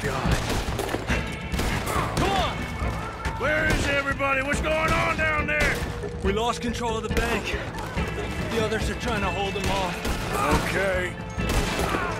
God. Come on! Where is everybody? What's going on down there? We lost control of the bank. The others are trying to hold them off. Okay.